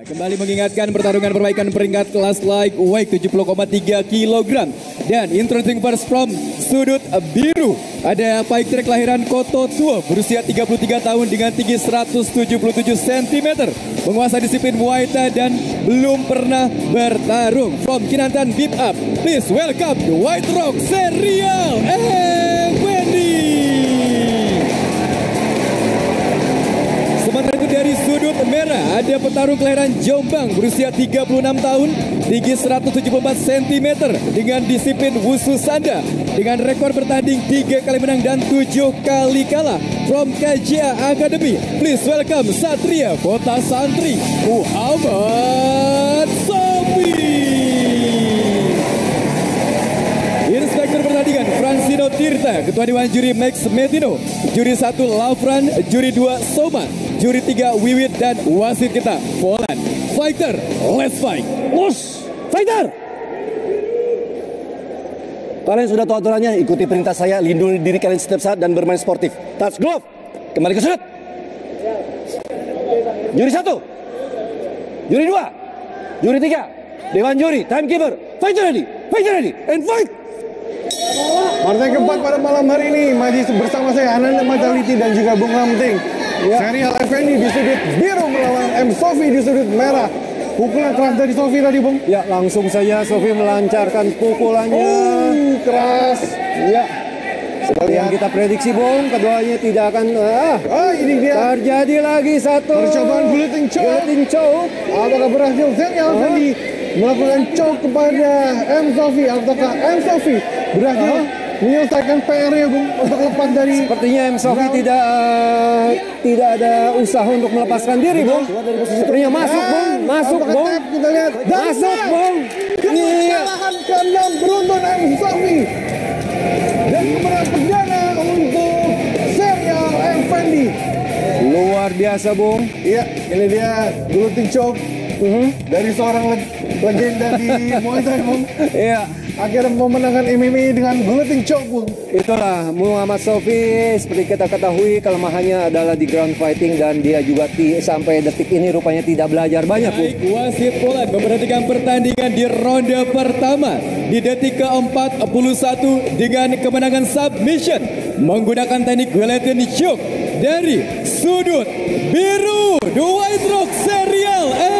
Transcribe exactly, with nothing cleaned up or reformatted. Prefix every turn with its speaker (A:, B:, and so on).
A: Kembali mengingatkan pertarungan perbaikan peringkat kelas lightweight tujuh puluh koma tiga kilogram. Dan introducing first from sudut biru. Ada fighter kelahiran Koto Tuo berusia tiga puluh tiga tahun dengan tinggi seratus tujuh puluh tujuh sentimeter. Menguasai disiplin Muay Thai dan belum pernah bertarung. From Kinantan Beat Up, please welcome the White Rock Serial Effendi. Sementara itu dari sudut merah ada petarung kelahiran Jombang berusia tiga puluh enam tahun, tinggi seratus tujuh puluh empat sentimeter dengan disiplin Wushu Sanda dengan rekor bertanding tiga kali menang dan tujuh kali kalah. From K J A Academy, please welcome Satria Kota Santri Muhammad Sofi. Inspektur pertandingan Francino Tirta, Ketua Dewan Juri Max Metino, Juri satu Lavran, Juri dua Soma, Juri tiga Wiwit dan wasit kita Poland. Fighter, let's fight.
B: Los, fighter. Kalian sudah tahu aturannya, ikuti perintah saya, lindungi diri kalian setiap saat dan bermain sportif. Touch glove, kembali ke sudut. Juri satu, juri dua, juri tiga, Dewan Juri, timekeeper, fighter ready, fighter ready, and fight.
C: Partai keempat pada malam hari ini masih bersama saya Ananda Mataliti dan juga Bung Lamting. Ya. Serial Effendi di sudut biru melawan M Sofi di sudut merah. Pukulan keras dari Sofi tadi, Bung.
B: Ya, langsung saja Sofi melancarkan pukulannya.
C: Oh, keras. Ya.
B: Yang kita prediksi, Bung, keduanya tidak akan ah,
C: oh, ini dia.
B: Terjadi lagi satu
C: percobaan guillotine choke.
B: Guillotine choke.
C: Apakah berhasil Serial Effendi melakukan choke kepada M Sofi, ataukah M Sofi berhasil uh-huh. menyelesaikan P R-nya, Bung, untuk lepas dari...
B: Sepertinya M Sofi tidak uh, tidak ada usaha untuk melepaskan diri, Bung. Sepertinya masuk, Bung. Masuk, Bung.
C: Kita lihat. Dan
B: masuk, Bung.
C: Kekalahan keenam beruntun M Sofi. Dan kemenangan perdana untuk Serial Effendi.
B: Luar biasa, Bung.
C: Iya, ini dia guillotine choke uh-huh. dari seorang leg- legenda di Muay Thai, Bung.
B: Iya.
C: Akhirnya memenangkan M M A dengan guillotine choke, Bung.
B: Itulah Muhammad Sofi, seperti kita ketahui kelemahannya adalah di ground fighting dan dia juga ti, sampai detik ini rupanya tidak belajar banyak, Bung.
A: Baik, wasit Poland memperhatikan pertandingan di ronde pertama di detik ke empat puluh satu dengan kemenangan submission menggunakan teknik guillotine choke dari sudut biru, The White Rock Serial